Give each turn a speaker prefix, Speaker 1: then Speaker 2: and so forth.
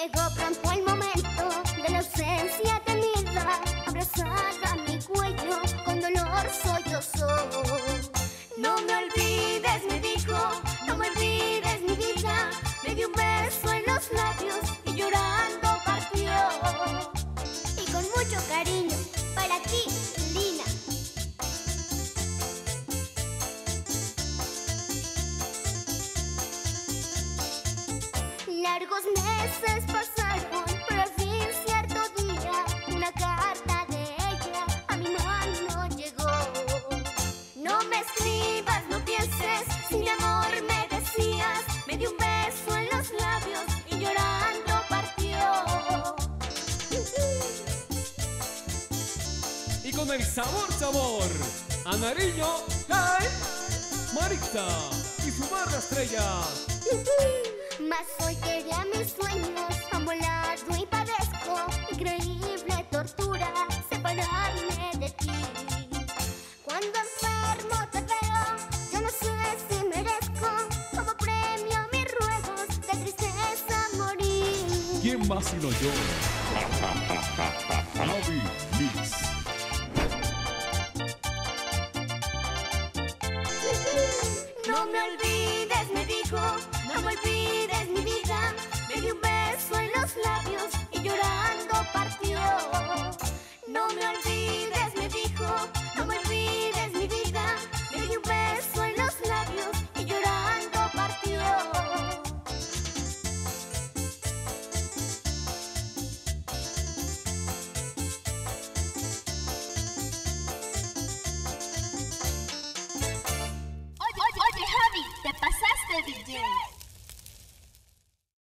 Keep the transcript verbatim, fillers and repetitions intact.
Speaker 1: Llegó pronto el momento de la ausencia temida, abrazada a mi cuello, con dolor sollozó. No me olvides, me dijo, no me olvides mi vida. Me dio un beso en los labios y llorando partió. Y con mucho cariño, para ti, Lina. Largos meses pasaron, pero al fin cierto día una carta de ella a mi mano llegó. No me escribas, no pienses, si mi amor me decías. Me dio un beso en los labios y llorando partió.
Speaker 2: Y con el sabor, sabor, Amarillo, ¡ay! Marita y su barra estrella.
Speaker 1: Mas hoy que ya mis sueños han volado y padezco increíble tortura separarme de ti. Cuando enfermo te veo, yo no sé si merezco como premio mis ruegos de tristeza morir.
Speaker 2: ¿Quién más sino yo? Javi Mix.
Speaker 1: No me olvides, me dijo, no me olvides mi vida. Me dio un beso en los labios y llorando partió. No me olvides,